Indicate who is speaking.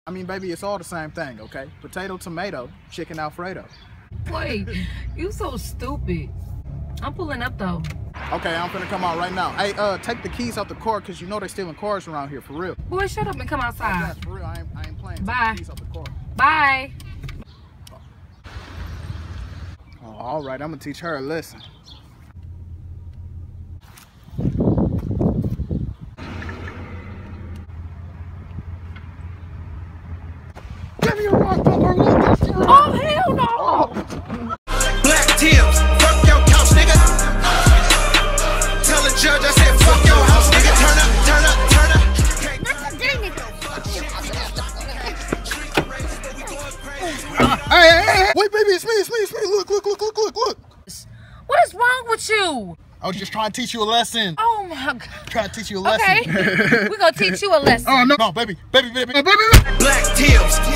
Speaker 1: I mean, baby, it's all the same thing, okay? Potato, tomato, chicken Alfredo.
Speaker 2: Wait, you so stupid. I'm pulling up though.
Speaker 1: Okay, I'm finna come out right now. Hey, take the keys out the car, cause you know they stealing cars around here, for real.
Speaker 2: Boy, shut up and come outside.
Speaker 1: Yeah, for real, I ain't playing.
Speaker 2: Bye.
Speaker 1: Take the keys out the car.
Speaker 2: Bye.
Speaker 1: Oh, all right, I'm gonna teach her a lesson. Give me your rock,
Speaker 2: oh, hell no!
Speaker 3: Black Tips, fuck your couch, nigga. Tell the judge I said fuck your house, nigga. Turn up, turn up, turn up.
Speaker 1: Hey! Wait, baby, it's me. Look.
Speaker 2: What is wrong with you?
Speaker 1: I was just trying to teach you a lesson.
Speaker 2: Oh my God.
Speaker 1: Trying to teach you a lesson.
Speaker 2: Okay, we're gonna teach you a lesson.
Speaker 1: Oh, no, baby.
Speaker 3: Black Tips.